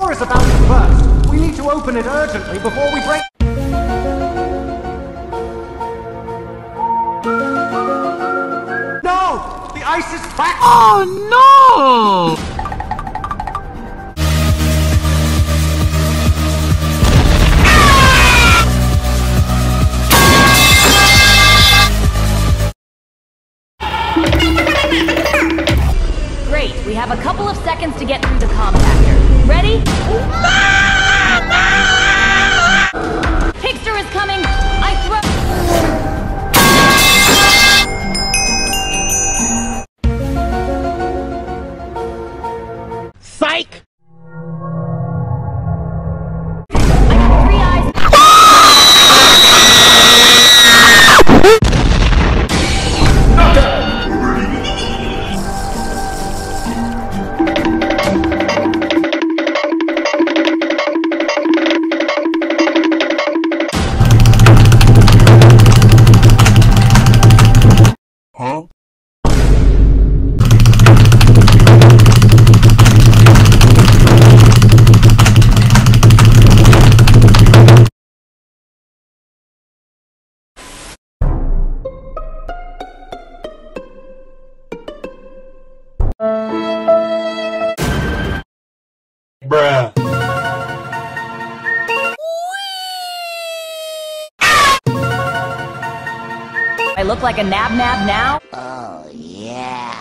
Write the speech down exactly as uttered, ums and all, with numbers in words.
door is about to burst. We need to open it urgently before we break... No! The ice is cracked! Oh no! Great, we have a couple of seconds to get through the compactor. Ready? Pigster is coming! I throw... Psych! I got three eyes... Huh? Bruh. I look like a nab nab now? Oh, yeah.